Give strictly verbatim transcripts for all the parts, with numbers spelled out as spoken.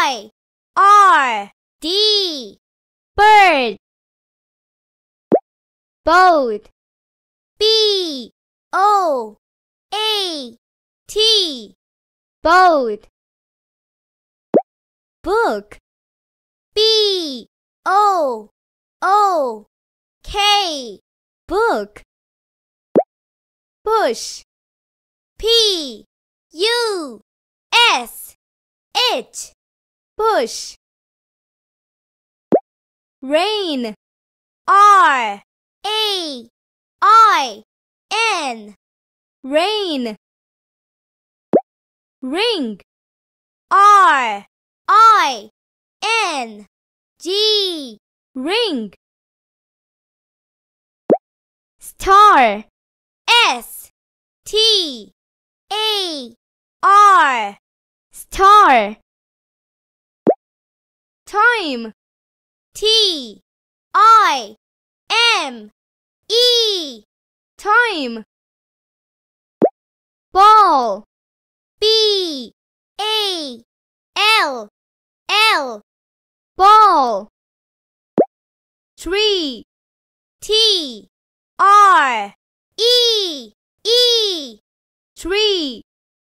I R D. Bird. Boat. B O A T. Boat. Book. B O O K. Book. Bush. P U S H. Bush. Rain. R A I N. Rain. Ring. R I N G. Ring. Star. S T A R. Star. Time. T I M E. Time. Ball. B A L L. Ball. Tree. T R E E. Tree.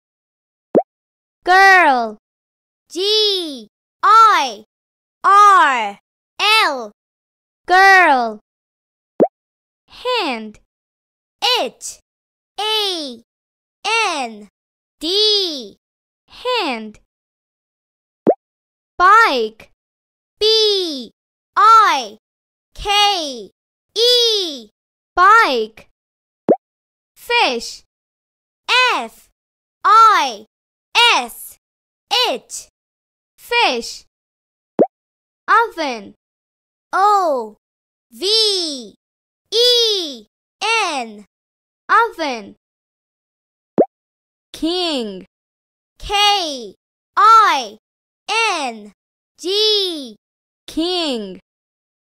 Girl. G I R L. Girl. Hand. H A N D. Hand. Bike. B I K E. Bike. Fish. F I S H. Fish. Oven. O V E N. Oven. King. K I N G. King.